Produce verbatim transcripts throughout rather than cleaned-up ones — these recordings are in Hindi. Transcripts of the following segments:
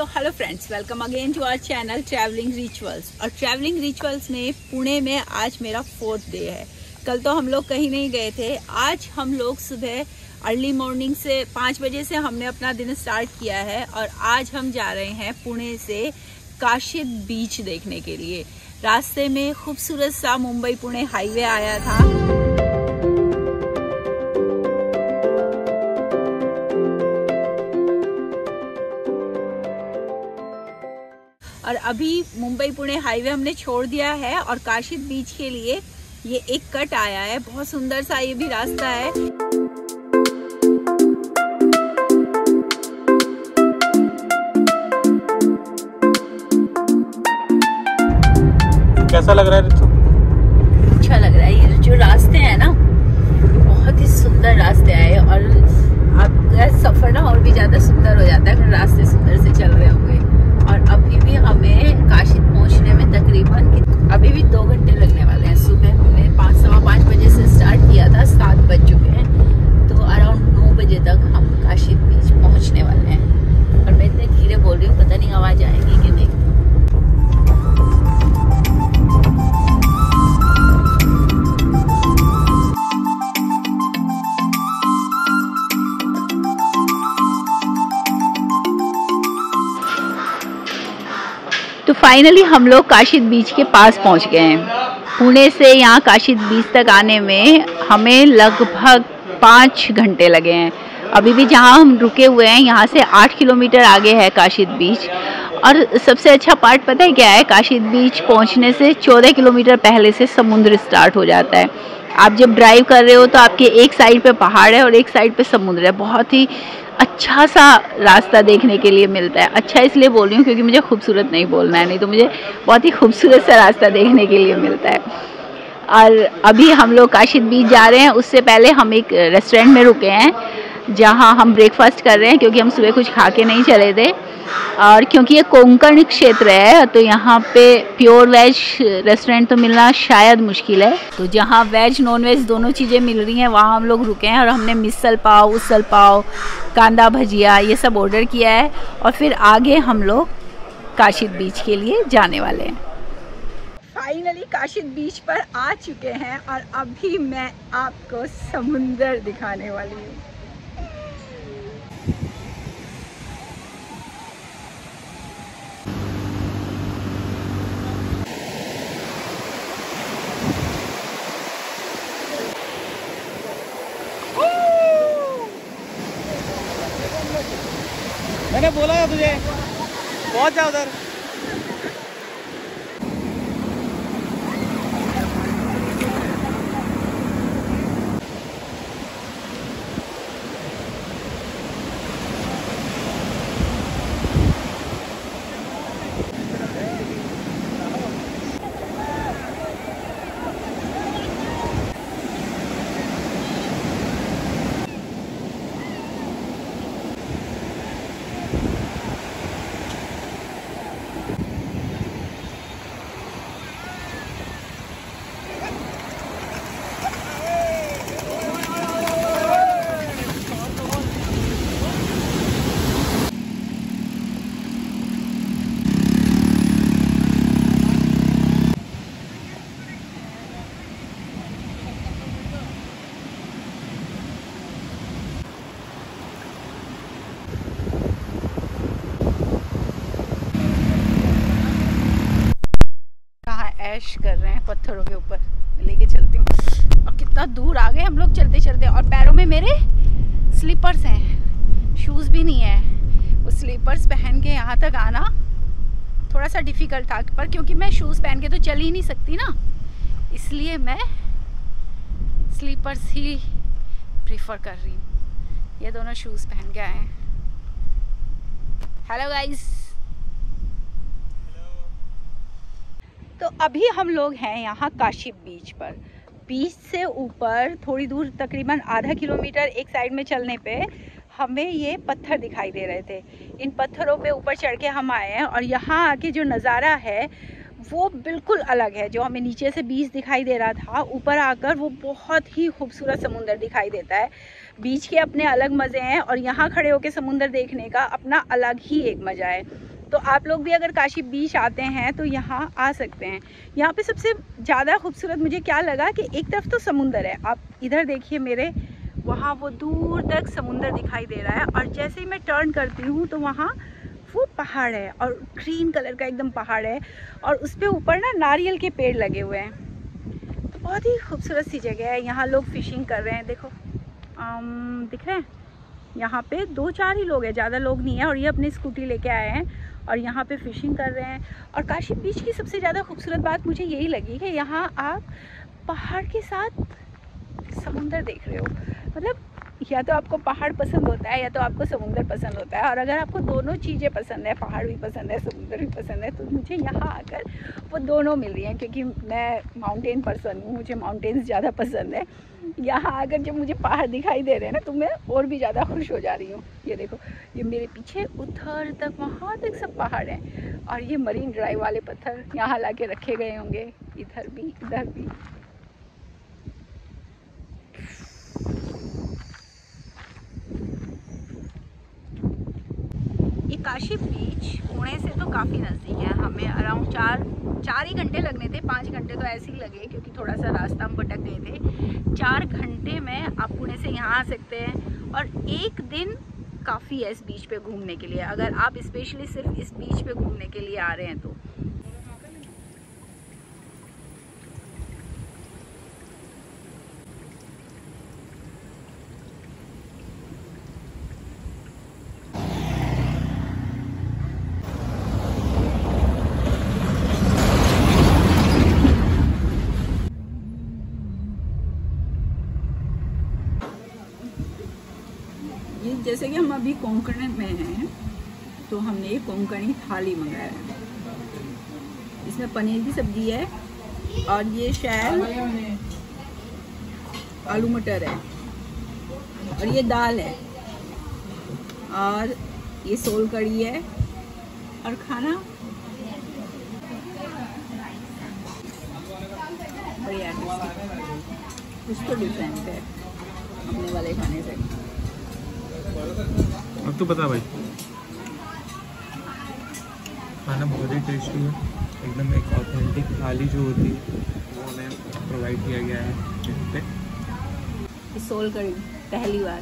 Hello friends, welcome again to our channel travelling rituals. और ट्रैवलिंग रिचुअल्स में पुणे में आज मेरा फोर्थ डे है। कल तो हम लोग कहीं नहीं गए थे। आज हम लोग सुबह अर्ली मॉर्निंग से पाँच बजे से हमने अपना दिन स्टार्ट किया है और आज हम जा रहे हैं पुणे से काशिद बीच देखने के लिए। रास्ते में खूबसूरत सा मुंबई पुणे हाईवे आया था। और अभी मुंबई पुणे हाईवे हमने छोड़ दिया है और काशिद बीच के लिए ये एक कट आया है। बहुत सुंदर सा ये भी रास्ता है। कैसा लग रहा है रितु? अच्छा लग रहा है। ये जो रास्ते हैं ना, बहुत ही सुंदर रास्ते आए और आपका सफर ना और भी ज्यादा सुंदर हो जाता है अगर रास्ते सुंदर से चल रहे होंगे। और अभी भी हमें काशिद पहुंचने में तकरीबन अभी भी दो घंटे लगने वाले हैं। सुबह हमने पाँच सवा पाँच बजे से स्टार्ट किया था, सात बज चुके हैं, तो अराउंड नौ बजे तक हम काशिद बीच पहुंचने वाले हैं। और मैं इतने धीरे बोल रही हूँ, पता नहीं आवाज आएगी कि नहीं। तो फाइनली हम लोग काशिद बीच के पास पहुंच गए हैं। पुणे से यहाँ काशिद बीच तक आने में हमें लगभग पाँच घंटे लगे हैं। अभी भी जहाँ हम रुके हुए हैं यहाँ से आठ किलोमीटर आगे है काशिद बीच। और सबसे अच्छा पार्ट पता है क्या है? काशिद बीच पहुँचने से चौदह किलोमीटर पहले से समुद्र स्टार्ट हो जाता है। आप जब ड्राइव कर रहे हो तो आपके एक साइड पे पहाड़ है और एक साइड पे समुद्र है। बहुत ही अच्छा सा रास्ता देखने के लिए मिलता है। अच्छा इसलिए बोल रही हूँ क्योंकि मुझे खूबसूरत नहीं बोलना है, नहीं तो मुझे बहुत ही खूबसूरत सा रास्ता देखने के लिए मिलता है। और अभी हम लोग काशिद बीच जा रहे हैं। उससे पहले हम एक रेस्टोरेंट में रुके हैं जहाँ हम ब्रेकफास्ट कर रहे हैं क्योंकि हम सुबह कुछ खा के नहीं चले थे। और क्योंकि ये कोंकण क्षेत्र है तो यहाँ पे प्योर वेज रेस्टोरेंट तो मिलना शायद मुश्किल है। तो जहाँ वेज नॉन वेज दोनों चीज़ें मिल रही हैं वहाँ हम लोग रुके हैं और हमने मिसल पाव, उसल पाव, कांदा भजिया ये सब ऑर्डर किया है। और फिर आगे हम लोग काशिद बीच के लिए जाने वाले हैं। फाइनली काशिद बीच पर आ चुके हैं और अभी मैं आपको समुंदर दिखाने वाली हूँ। मैंने बोला था तुझे पहुंच जा उधर। ऐश कर रहे हैं पत्थरों के ऊपर। लेके चलती हूँ। और कितना दूर आ गए हम लोग चलते चलते। और पैरों में मेरे स्लीपर्स हैं, शूज़ भी नहीं है। वो स्लीपर्स पहन के यहाँ तक आना थोड़ा सा डिफ़िकल्ट था, पर क्योंकि मैं शूज़ पहन के तो चल ही नहीं सकती ना, इसलिए मैं स्लीपर्स ही प्रेफर कर रही हूँ। ये दोनों शूज़ पहन के आए हैं। Hello guys. तो अभी हम लोग हैं यहाँ काशिद बीच पर। बीच से ऊपर थोड़ी दूर तकरीबन आधा किलोमीटर एक साइड में चलने पे हमें ये पत्थर दिखाई दे रहे थे। इन पत्थरों पे ऊपर चढ़ के हम आए हैं और यहाँ आके जो नज़ारा है वो बिल्कुल अलग है। जो हमें नीचे से बीच दिखाई दे रहा था, ऊपर आकर वो बहुत ही खूबसूरत समुंदर दिखाई देता है। बीच के अपने अलग मज़े हैं और यहाँ खड़े होकर समुंदर देखने का अपना अलग ही एक मज़ा है। तो आप लोग भी अगर काशी बीच आते हैं तो यहाँ आ सकते हैं। यहाँ पे सबसे ज़्यादा खूबसूरत मुझे क्या लगा कि एक तरफ तो समुंदर है, आप इधर देखिए मेरे, वहाँ वो दूर तक समुंदर दिखाई दे रहा है, और जैसे ही मैं टर्न करती हूँ तो वहाँ वो पहाड़ है और ग्रीन कलर का एकदम पहाड़ है, और उस पे ऊपर ना नारियल के पेड़ लगे हुए हैं। तो बहुत ही खूबसूरत सी जगह है। यहाँ लोग फिशिंग कर रहे हैं, देखो आम, दिख रहे हैं यहाँ पे दो चार ही लोग हैं, ज़्यादा लोग नहीं है, और ये अपनी स्कूटी लेके आए हैं और यहाँ पे फिशिंग कर रहे हैं। और काशी बीच की सबसे ज़्यादा खूबसूरत बात मुझे यही लगी कि यहाँ आप पहाड़ के साथ समुंदर देख रहे हो। मतलब या तो आपको पहाड़ पसंद होता है या तो आपको समुंदर पसंद होता है, और अगर आपको दोनों चीज़ें पसंद है, पहाड़ भी पसंद है, समुंदर भी पसंद है, तो मुझे यहाँ आकर वो दोनों मिल रही हैं। क्योंकि मैं माउंटेन पर्सन हूँ, मुझे माउंटेन्स ज़्यादा पसंद है। यहाँ आकर जब मुझे पहाड़ दिखाई दे रहे हैं ना तो मैं और भी ज़्यादा खुश हो जा रही हूँ। ये देखो, ये मेरे पीछे उधर तक वहाँ तक सब पहाड़ हैं, और ये मरीन ड्राइव वाले पत्थर यहाँ ला के रखे गए होंगे, इधर भी इधर भी। ये काशी बीच पुणे से तो काफ़ी नज़दीक है, हमें अराउंड चार चार ही घंटे लगने थे, पाँच घंटे तो ऐसे ही लगे क्योंकि थोड़ा सा रास्ता हम भटक गए थे। चार घंटे में आप पुणे से यहाँ आ सकते हैं, और एक दिन काफ़ी है इस बीच पे घूमने के लिए, अगर आप स्पेशली सिर्फ इस बीच पे घूमने के लिए आ रहे हैं तो। जैसे कि हम अभी कोंकण में हैं तो हमने ये कोंकणी थाली मंगाया है। इसमें पनीर की सब्जी है, और ये शायद आलू मटर है, और ये दाल है, और ये सोल कड़ी है, और खाना बढ़िया कुछ तो डिफरेंट है अपने वाले खाने से। अब तो पता भाई, खाना बहुत ही टेस्टी है एकदम। एक ऑथेंटिक थाली जो होती है वो हमें प्रोवाइड किया गया है यहाँ पे। सोल कड़ी पहली बार।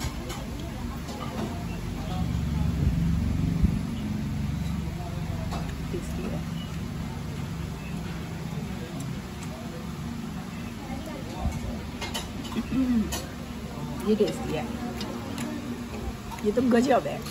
ये टेस्टी है, ये तो गजब है।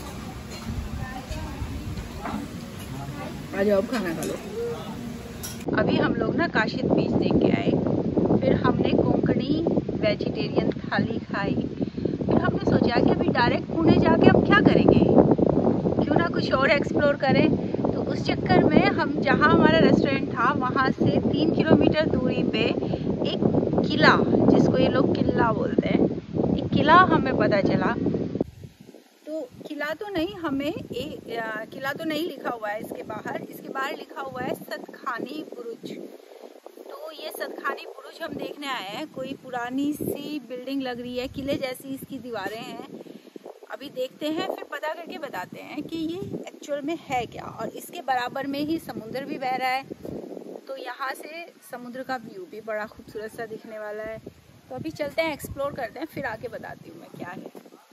आ जाओ खाना खा लो। अभी हम लोग ना काशी बीच देख के आए, फिर हमने कोंकणी वेजिटेरियन थाली खाई, फिर हमने सोचा कि अभी डायरेक्ट पुणे जाके अब क्या करेंगे, क्यों ना कुछ और एक्सप्लोर करें। तो उस चक्कर में हम जहाँ हमारा रेस्टोरेंट था वहाँ से तीन किलोमीटर दूरी पे एक किला, जिसको ये लोग किला बोलते हैं, एक किला हमें पता चला। तो किला तो नहीं, हमें एक किला तो नहीं लिखा हुआ है इसके बाहर, इसके बाहर लिखा हुआ है सतखानी बुरुज। तो ये सतखानी बुरुज हम देखने आए हैं। कोई पुरानी सी बिल्डिंग लग रही है, किले जैसी इसकी दीवारें हैं। अभी देखते हैं, फिर पता करके बताते हैं कि ये एक्चुअल में है क्या। और इसके बराबर में ही समुद्र भी बह रहा है, तो यहाँ से समुद्र का व्यू भी बड़ा खूबसूरत सा दिखने वाला है। तो अभी चलते हैं, एक्सप्लोर करते हैं, फिर आके बताती हूँ मैं क्या है।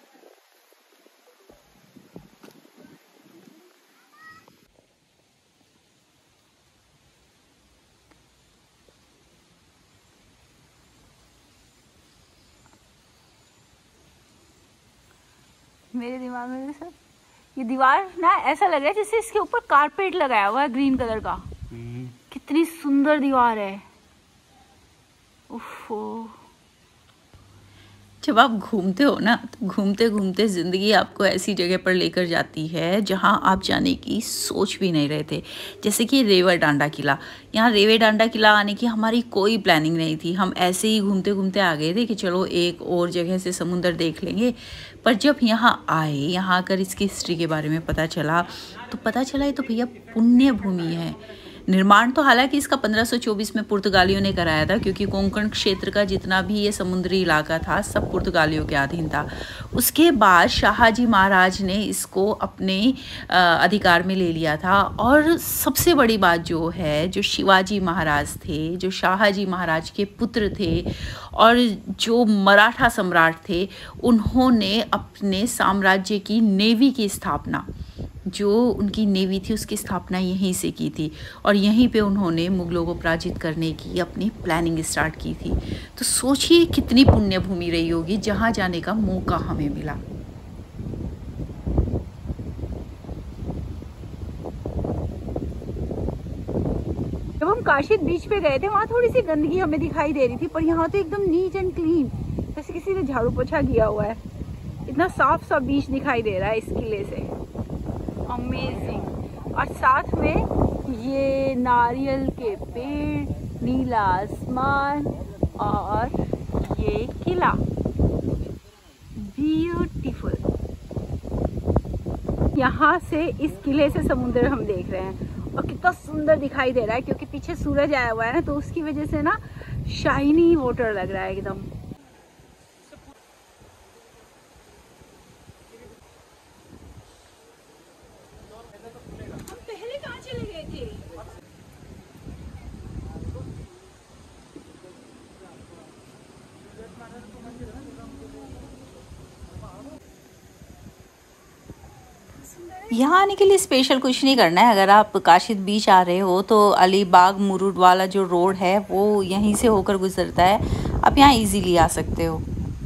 मेरे दिमाग में सर ये दीवार ना ऐसा लग रहा है जैसे इसके ऊपर कारपेट लगाया हुआ है ग्रीन कलर का। कितनी सुंदर दीवार है। उफ़, जब आप घूमते हो ना तो घूमते घूमते ज़िंदगी आपको ऐसी जगह पर लेकर जाती है जहां आप जाने की सोच भी नहीं रहे थे। जैसे कि रेवा डांडा किला, यहाँ रेवा डांडा किला आने की हमारी कोई प्लानिंग नहीं थी। हम ऐसे ही घूमते घूमते आ गए थे कि चलो एक और जगह से समुंदर देख लेंगे। पर जब यहाँ आए, यहाँ आकर इसकी हिस्ट्री के बारे में पता चला तो पता चला ये तो भैया पुण्य भूमि है। निर्माण तो हालांकि इसका पंद्रह सौ चौबीस में पुर्तगालियों ने कराया था, क्योंकि कोंकण क्षेत्र का जितना भी ये समुद्री इलाका था सब पुर्तगालियों के अधीन था। उसके बाद शाहजी महाराज ने इसको अपने अधिकार में ले लिया था। और सबसे बड़ी बात जो है, जो शिवाजी महाराज थे, जो शाहजी महाराज के पुत्र थे और जो मराठा सम्राट थे, उन्होंने अपने साम्राज्य की नेवी की स्थापना, जो उनकी नेवी थी उसकी स्थापना यहीं से की थी। और यहीं पे उन्होंने मुग़लों को पराजित करने की अपनी प्लानिंग स्टार्ट की थी। तो सोचिए कितनी पुण्य भूमि रही होगी जहाँ जाने का मौका हमें मिला। जब हम काशिद बीच पे गए थे वहाँ थोड़ी सी गंदगी हमें दिखाई दे रही थी, पर यहाँ तो एकदम नीट एंड क्लीन, जैसे किसी ने झाड़ू पोछा किया हुआ है। इतना साफ सा बीच दिखाई दे रहा है इस किले से, अमेजिंग। और साथ में ये नारियल के पेड़, नीला आसमान और ये किला, ब्यूटीफुल। यहाँ से इस किले से समुद्र हम देख रहे हैं और कितना सुंदर दिखाई दे रहा है, क्योंकि पीछे सूरज आया हुआ है ना, तो उसकी वजह से ना शाइनी वाटर लग रहा है एकदम। यहाँ आने के लिए स्पेशल कुछ नहीं करना है। अगर आप काशिद बीच आ रहे हो तो अलीबाग मुरुड वाला जो रोड है वो यहीं से होकर गुजरता है, आप यहाँ इजीली आ सकते हो।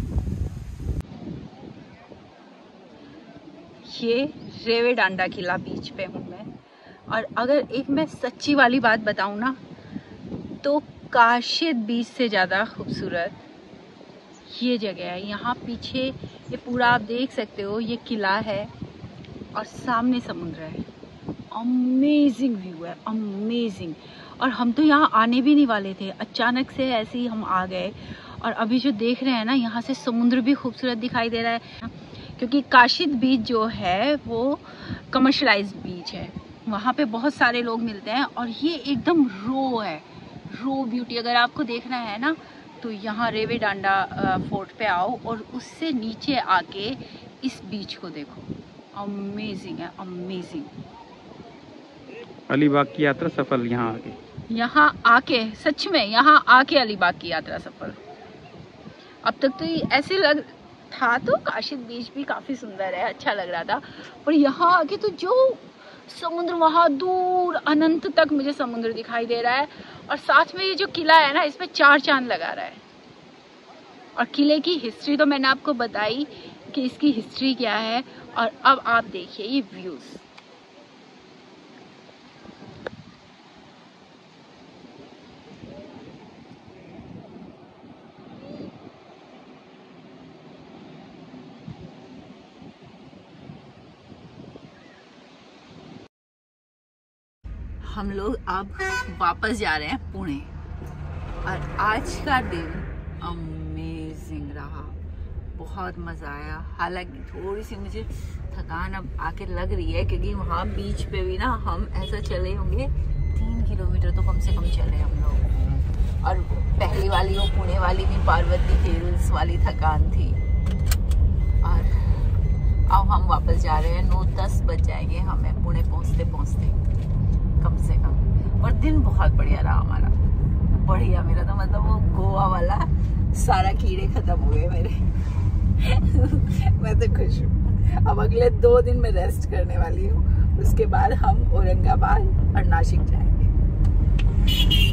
ये रेवे डांडा किला बीच पे हूँ मैं, और अगर एक मैं सच्ची वाली बात बताऊँ ना, तो काशिद बीच से ज़्यादा खूबसूरत ये जगह है। यहाँ पीछे ये पूरा आप देख सकते हो, ये किला है और सामने समुद्र है। अमेजिंग व्यू है, अमेजिंग। और हम तो यहाँ आने भी नहीं वाले थे, अचानक से ऐसे ही हम आ गए। और अभी जो देख रहे हैं ना, यहाँ से समुद्र भी खूबसूरत दिखाई दे रहा है, क्योंकि काशिद बीच जो है वो कमर्शलाइज्ड बीच है। वहाँ पे बहुत सारे लोग मिलते हैं और ये एकदम रो है, रो ब्यूटी। अगर आपको देखना है ना तो यहाँ रेवे डांडा फोर्ट पे आओ और उससे नीचे आके इस बीच को देखो, अमेजिंग है, अमेजिंग। अलीबाग की यात्रा सफल यहाँ आके यहाँ आके सच में यहाँ आके अलीबाग की यात्रा सफल। अब तक तो ऐसे लग था तो काशिद बीच भी काफी सुंदर है, अच्छा लग रहा था, पर यहाँ आके तो जो समुद्र वहाँ दूर अनंत तक मुझे समुद्र दिखाई दे रहा है। और साथ में ये जो किला है ना, इसमें चार चांद लगा रहा है। और किले की हिस्ट्री तो मैंने आपको बताई कि इसकी हिस्ट्री क्या है। और अब आप देखिए ये व्यूज, हम लोग अब वापस जा रहे हैं पुणे। और आज का दिन अमेजिंग रहा, बहुत मज़ा आया। हालांकि थोड़ी सी मुझे थकान अब आके लग रही है, क्योंकि वहाँ बीच पे भी ना हम ऐसा चले होंगे तीन किलोमीटर तो कम से कम चले हम लोग। और पहली वाली वो पुणे वाली भी पार्वती हिल्स वाली थकान थी। और अब हम वापस जा रहे हैं, नौ दस बज जाएंगे हमें पुणे पहुँचते पहुँचते कम से कम। और दिन बहुत बढ़िया रहा हमारा, बढ़िया। मेरा तो मतलब वो गोवा वाला सारा कीड़े खत्म हो गए मेरे। मैं तो खुश हूँ। अब अगले दो दिन में रेस्ट करने वाली हूँ, उसके बाद हम औरंगाबाद और नासिक जाएंगे।